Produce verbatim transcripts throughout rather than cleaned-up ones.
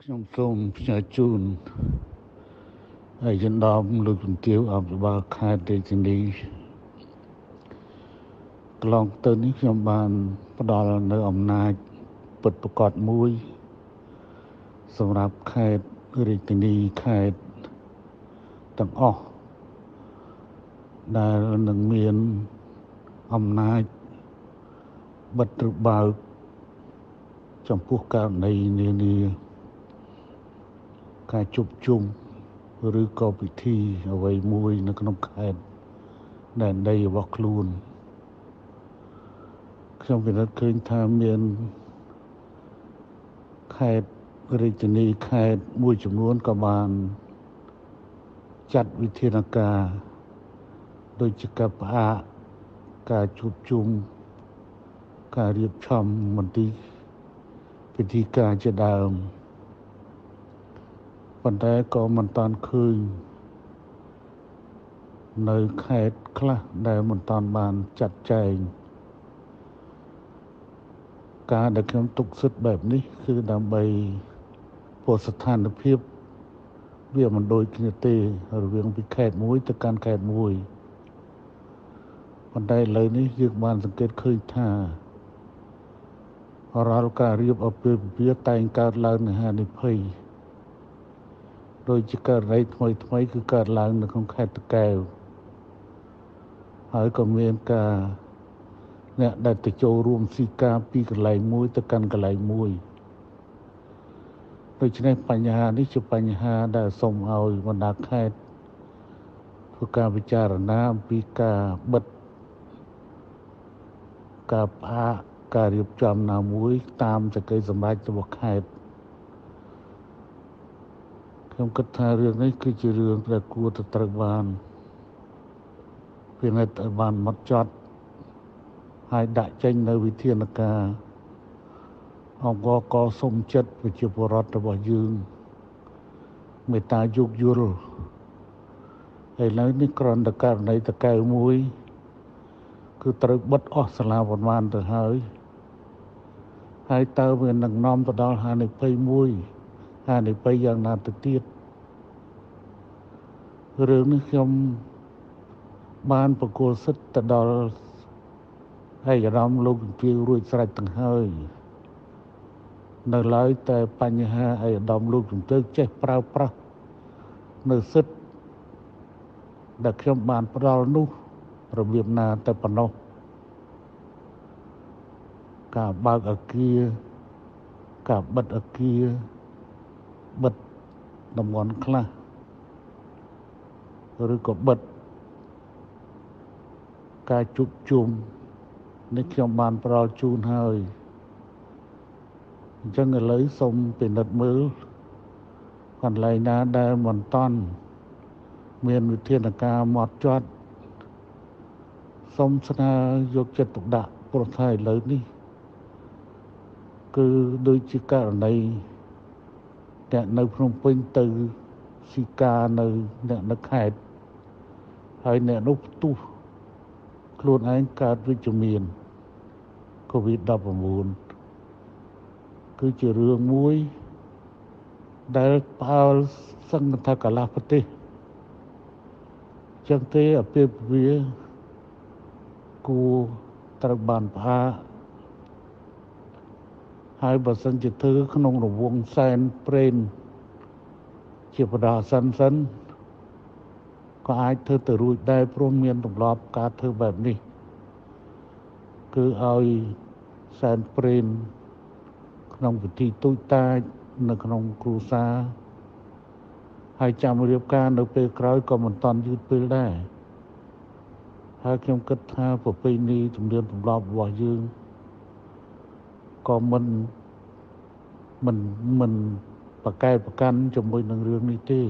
ខ្ញុំសូមផ្ញើជូនហើយយន្តមលោកជំទាវអភិបាលខេត្តរាជធានីកន្លងទៅនេះខ្ញុំបានផ្ដល់នៅអំណាចពិតប្រាកដមួយសម្រាប់ខេត្តរាជធានីខេត្តទាំងអស់ដែលនឹងមានអំណាចបិទឬបើកចំពោះករណីនានាការជួបជុំឬក៏ពិធីអ្វីមួយនៅក្នុងខេត្តដែនដីរបស់ខ្លួនខ្ញុំពិនិត្យឃើញថាមានខេត្តរាជធានីខេត្តមួយចំនួនក៏បានចាត់វិធានការដូចជាការផ្អាកការជួបជុំការរៀបចំមន្ទីរពិធីការជាដើមប៉ុន្តែក៏មិនតាន់ឃើញនៅខេត្តខ្លះដែលមិនតាន់បានចាត់ចែងការដែលខ្ញុំទុកសិទ្ធិបែបនេះគឺដើម្បីព្រោះស្ថានភាពវាមិនដូចគ្នាទេរវាងពីខេត្តមួយទៅកាន់ខេត្តមួយប៉ុន្តែឥឡូវនេះយើងបានសង្កេតឃើញថារាល់ការរៀបអាពាហ៍ពិពាហ៍តែងកើតឡើងនៅហានិភ័យដោយជាករណីថ្មីថ្មីគឺកើតឡើងនៅក្នុងខេត្តតាកែវហើយក៏មានការអ្នកដែលទៅចូលរួមស៊ីការពីកន្លែងមួយទៅកាន់កន្លែងមួយដូច្នេះបញ្ហានេះជាបញ្ហាដែលសូមឲ្យបណ្ដាខេត្តធ្វើការពិចារណាអំពីការបិទការផ្អាកការរៀបចំណាមួយតាមសេចក្តីសម្រេចរបស់ខេត្តខ្ញុំគិតថារឿងនេះគឺជារឿងដែលគួរទៅត្រូវបានពិនិត្យឲ្យបានហ្មត់ចត់ហើយដាក់ចេញនៅវិធានការអង្គក៏សូមចិត្តប្រជាពលរដ្ឋរបស់យើងមេត្តាយោគយល់ឥឡូវនេះគ្រាន់តែករណីតកែវមួយគឺត្រូវបិទអស់សាលាប៉ុន្មានទៅហើយហើយតើវានឹងនាំទៅដល់ហានិភ័យមួយហានិភ័យយ៉ាងណាទៅទៀតរឿងនេះខ្ញុំបានប្រគល់សិទ្ធិទៅដល់ឯកឧត្តមលោកជំទាវរួចស្រេចទាំងហើយនៅឡើយតែបញ្ហាឯកឧត្តមលោកជំទាវចេះប្រើប្រាស់នៅសិទ្ធិដែលខ្ញុំបានផ្ដល់នោះរបៀបណាតែប៉ុណ្ណោះការបើកអគារការបិទអគារបិទតំបន់ខ្លះឬក៏បិទការជួបជុំនេះខ្ញុំបានផ្ដល់ជូនហើយអញ្ចឹងឥឡូវសូមពិនិត្យមើលកន្លែងណាដែលមិនតាន់មានវិធានការហ្មត់ចត់សូមស្នើយកចិត្តទុកដាក់ព្រោះថាឥឡូវនេះគឺដូចជាករណីអ្នកនៅភ្នំពេញទៅស៊ីការនៅអ្នកនៅខេត្តហើយអ្នកនោះផ្ទុះខ្លួនឯងកើតវិជ្ជមានកូវីដ ដប់ប្រាំបួន គឺជារឿងមួយដែលផ្អើលសឹងថាកន្លះប្រទេសចឹងទេអាពាហ៍ពិពាហ៍គួរត្រូវបានផ្អាកហើយបើសិនជាធ្វើក្នុងរង្វង់សែនព្រេនជាបដាសិនសិនក៏អាចធ្វើទៅរួចដែរព្រោះមានទម្លាប់ការធ្វើបែបនេះគឺឲ្យសែនព្រេនក្នុងពិធីទូចតាចនៅក្នុងគ្រួសារហើយចាំរៀបការនៅពេលក្រោយក៏មិនតាន់យឺតពេលដែរហើយខ្ញុំគិតថាប្រពៃណីទំនៀមទម្លាប់របស់យើងក៏មិនមិនមិនប្រកែកប្រកាន់ជាមួយនឹងរឿងនេះទេ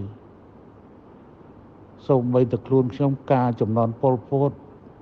សូម្បីតែខ្លួនខ្ញុំការចំណន់ពលពត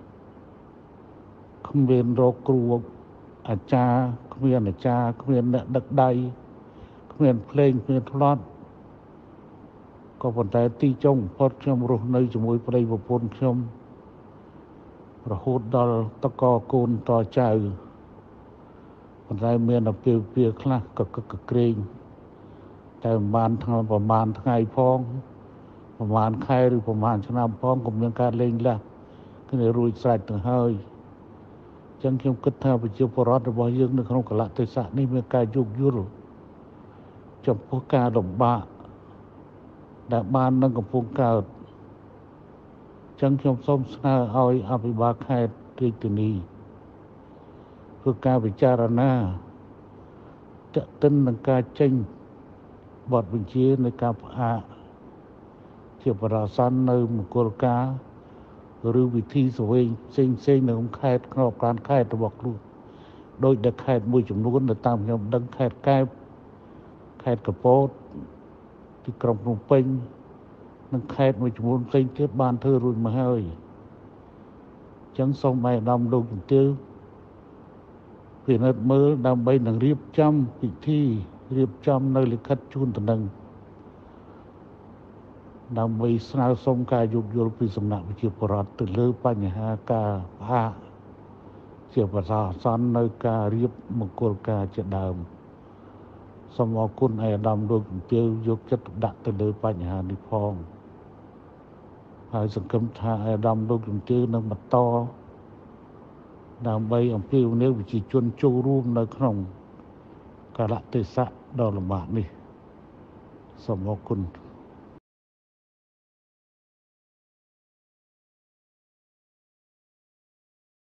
គ្មានរកគ្រូអាចារ្យគ្មានអាចារ្យគ្មានអ្នកដឹកដៃគ្មានភ្លេងគ្មានផ្លត់ក៏ប៉ុន្តែទីចុងបំផុតខ្ញុំរស់នៅជាមួយប្តីប្រពន្ធខ្ញុំរហូតដល់តកកូនតចៅប៉ុន្តែមានអាពាហ៍ពិពាហ៍ខ្លះក៏កឹកកក្រែងแต่ประมาณทางประมาณไงพ้องประมาณใครหรือประมาณชนะพ้องก็มีการเล่งละก็เลยรู้ใส่ถึงเฮ้ยจังเข้มกึศท่าไปเจียวปรอดระบายยังในขนมกะละเทศะนี่มีการยุกยุลจำพวกการดมบะแต่บ้านนั่งกับพวกการจังเข้มส้มสนาเอาอภิบาลใครที่ตีนี้เพื่อการวิจารณาจะต้นนังการเจงบทบัญชีในการอาเกี่ยวกับราสันในมุกลกาหรือวิธีสวยเซ็งเซ็งในของแคดครอบการแคดระบอกลูกโดยเด็กแคดมวยจำนวนในตามยามดังแคดแก้แคดกระโปดที่กรมพนมเป่งนังแคดมวยจำนวนเซ็งเทียบบานเธอรุ่นมาให้จังสองใบดำลงเตี้ยเปลี่ยนเมื่อดำใบหนังเรียบจำพิธีเรียบจำในลิขิตชุนตะนังนำไปสนาสมกายยุกยุลพิสมนักวิจิปรัตติเลือปัญหากาพาเจียภาษาสันในกาเรียบมงคลกาจะดำสมอคุณไอ้ดำโดยเตียวยกจัดดักติเลือปัญหานิพองหายสังคมทาไอ้ดำโดยเตียวนำมาต่อนำไปอัมพิวเนื้อวิจิชนโจรูมในขนมกาละเทศะดอลบาทนี่สมอคุณ